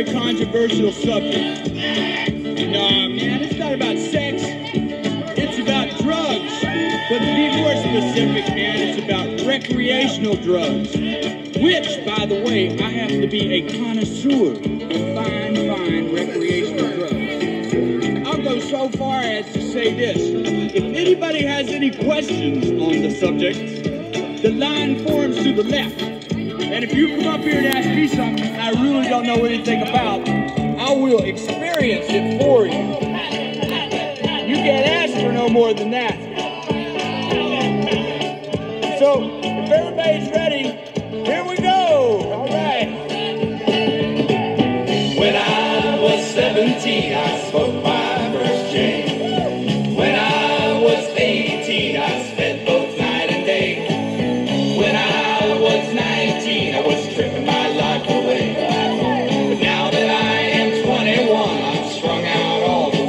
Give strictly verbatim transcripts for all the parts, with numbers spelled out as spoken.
very controversial subject. Nah, man, it's not about sex. It's about drugs. But to be more specific, man, it's about recreational drugs. Which, by the way, I happen to be a connoisseur of fine, fine recreational drugs. I'll go so far as to say this. If anybody has any questions on the subject, the line forms to the left. And if you come up here and ask me something I really don't know anything about, I will experience it for you. You can't ask for no more than that. So, if everybody's ready, here we go. All right. When I was seventeen, I smoked my first J. When I was eighteen, I spent both night and day. When I was nineteen, I was tripping my life away. But now that I am twenty-one, I'm strung out all the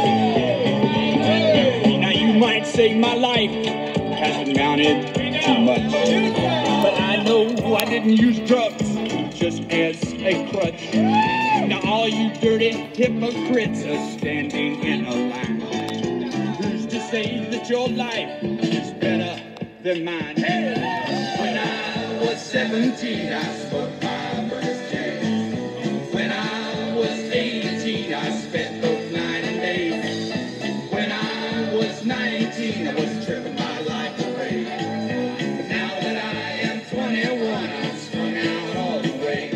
way. Now you might say my life hasn't mounted too much, but I know I didn't use drugs just as a crutch. Now all you dirty hypocrites are standing in a line. Who's to say that your life is better than mine? When I was seventeen, I smoked my first J. When I was eighteen, I spent both night and day. When I was nineteen, I was tripping my life away. But now that I am twenty-one, I'm strung out all the way.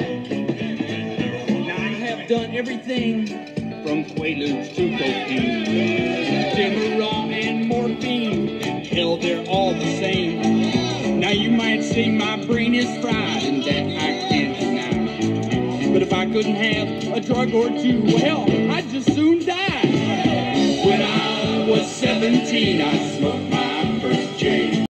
Now I have done everything from Quaaludes to cocaine, Demerol and morphine. Hell, they're all the same. Now you might say my brain is fried, and that I can't deny. But if I couldn't have a drug or two, well, I'd just soon die. When I was seventeen, I smoked my